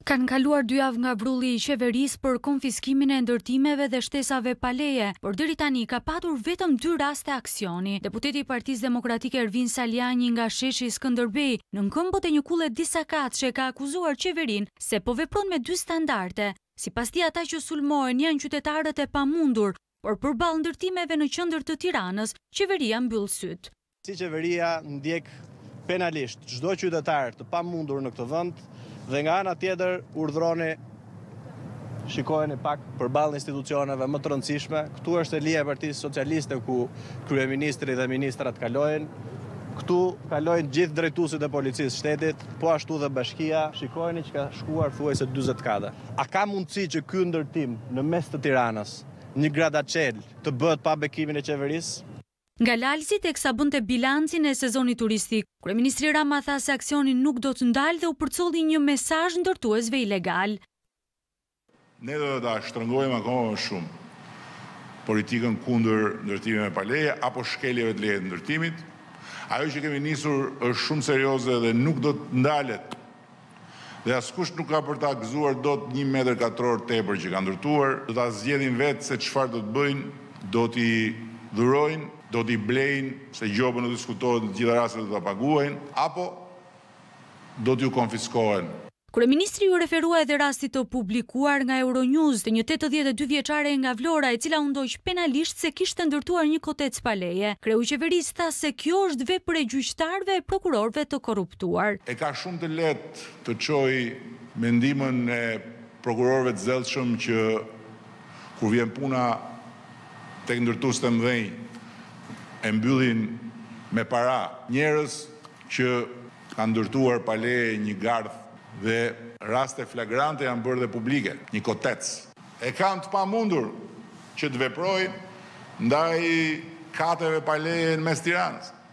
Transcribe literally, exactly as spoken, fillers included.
Kanë kaluar dy javë nga vrulli i qeverisë për konfiskimin e ndërtimeve dhe shtesave pa leje, por deri tani ka patur vetëm dy raste aksioni. Deputeti i Partisë Demokratike Ervin Saliani nga sheshi Skënderbej në këmbët e një kulle disa katëshe ka akuzuar qeverinë se po vepron me dy standarde. Sipas tij, ata që sulmohen janë qytetarët e pamundur, por përballë ndërtimeve në qendër të Tiranës, qeveria mbyll syt. Si qeveria ndjek penalisht çdo qytetar të pamundur në këtë vend dhe nga ana tjetër urdhroni shikojeni pak përballë institucioneve më të rëndësishme. Këtu është Elia e Partisë Socialiste ku kryeministri dhe ministrat kalojnë. Këtu kalojnë gjithë drejtuesit e policisë shtetit, po ashtu dhe bashkia. Shikojeni që ka shkuar thuajse dyzet kata. A ka mundësi që ky ndërtim në mes të Tiranës, një gradacel, të bëhet pa bekimin e qeverisë? Nga lalësi teksa bënte bilancin e sezonit turistik, kryeministri Rama tha se aksioni nuk do të ndalë dhe u përcolli një mesazh ndërtuesve ilegal. Ne do ta shtrëngojmë akoma më shumë politikën kundër ndërtimeve pa leje apo shkeljeve të leje të ndërtimit. Ajo që kemi nisur është shumë serioze dhe nuk do të ndalet. Dhe askush nuk ka për ta gëzuar dot një metër katror tepër që ka ndërtuar. Do ta zgjedhin vetë se çfarë do të bëjnë, do t'i dhurojnë, do t'i blejnë, se gjobën do diskutohet në gjitha rastet do t'a paguajnë, apo do t'ju konfiskohen. Kryeministri ju referua edhe rastit të publikuar nga Euronews të një tetëdhjetë e dy vjeçare nga Vlora, e cila u ndoq penalisht se kishte ndërtuar një kotec pa leje. Kreu i qeverisë tha se kjo është vepër e gjyqtarëve e prokurorëve të korruptuar. E ka shumë të lehtë të çojë mendimin e prokurorëve të zellshëm që kur vjen puna tek ndërtues të mëdhenj e mbyllin me para njerëz që kanë ndërtuar pa leje një gardh dhe raste flagrante janë bërë dhe publike, një kotec. E kanë të pamundur që të veprojnë ndaj kateve pa leje në mes Tiranës.